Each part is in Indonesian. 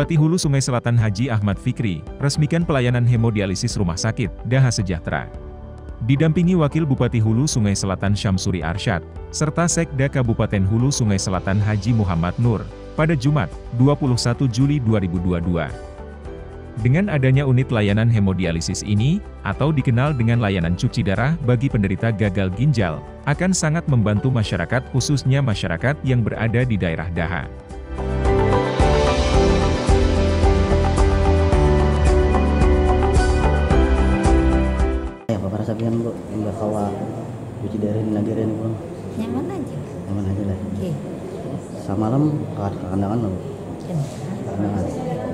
Bupati Hulu Sungai Selatan Haji Ahmad Fikri, resmikan pelayanan hemodialisis Rumah Sakit Daha Sejahtera. Didampingi Wakil Bupati Hulu Sungai Selatan Syamsuri Arsyad, serta Sekda Kabupaten Hulu Sungai Selatan Haji Muhammad Nur, pada Jumat, 21 Juli 2022. Dengan adanya unit layanan hemodialisis ini, atau dikenal dengan layanan cuci darah bagi penderita gagal ginjal, akan sangat membantu masyarakat khususnya masyarakat yang berada di daerah Daha. Sabihan Bu, enggak kawa cuci darah di Nagirin Bu. Nyaman aja. Nyaman aja lah. Oke. Samalam kawat kandangan Bu. Kandangan.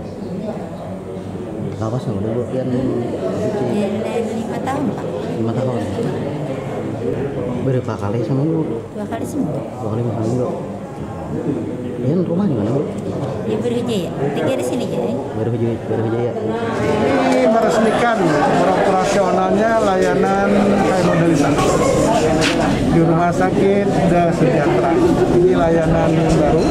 Lawas nggak Bu? Yang cuci. 5 tahun Pak. 5 tahun. Berapa kali sama Bu? 2 kali sembuh. 2 kali seminggu. Yang rumah di mana Bu? Di Berwijaya. Tinggal di sini ya. Berwijaya. Ini meresmikan operasionalnya layanan hemodialisis di Rumah Sakit Daha Sejahtera. Ini layanan baru.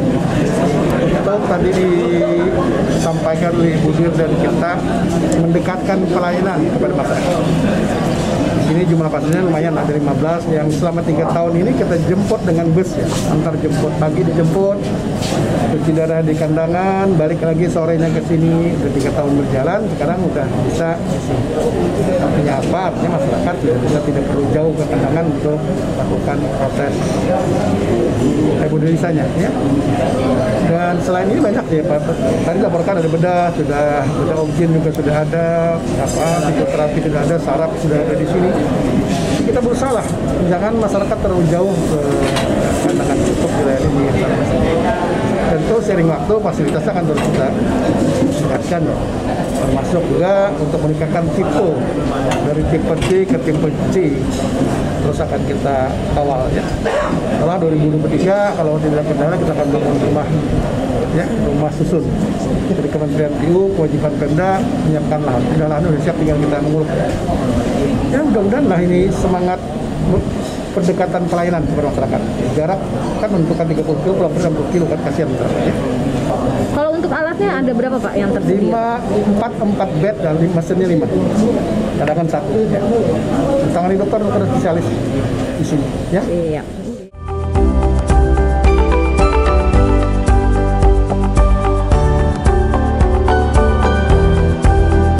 Untuk tadi disampaikan oleh Ibu Dir dan kita mendekatkan pelayanan kepada masyarakat. Ini jumlah pasiennya lumayan, ada 15 yang selama 3 tahun ini kita jemput dengan bus ya, antar jemput, pagi dijemput, cuci darah di kandangan, balik lagi sorenya ke sini. Udah 3 tahun berjalan, sekarang udah bisa artinya apa? Artinya masyarakat sudah tidak perlu jauh ke kandangan untuk melakukan proses hemodialisanya ya. Dan selain ini banyak ya Pak, tadi laporkan ada bedah, sudah bedah oksigen juga sudah ada, fisioterapi sudah ada, saraf sudah ada di sini. Kita berusaha lah, jangan masyarakat terlalu jauh ke kandangan untuk wilayah ini. Tentu sering waktu fasilitasnya akan terus kita tingkatkan ya. Termasuk juga untuk meningkatkan tipe dari tipe D ke tipe C, terus akan kita kawal ya. Setelah 2023 kalau tidak kendala kita akan bangun rumah susun. Dari Kementerian PU kewajiban Pemda menyiapkan lahan. Tidak lahan sudah siap, tinggal kita mengurus. Ya mudah-mudahan lah ini semangat pendekatan pelayanan kepada masyarakat. Jarak kan menentukan 30 kilo, pulang 60 kilo kan kasihan masyarakat ya. Kalau untuk alatnya ada berapa Pak yang tersedia? 4 bed dan mesinnya 5. Cadangan 1 ya. Tangani dokter spesialis di sini ya. Iya.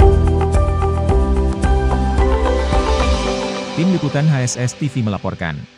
Tim Liputan HSS TV melaporkan.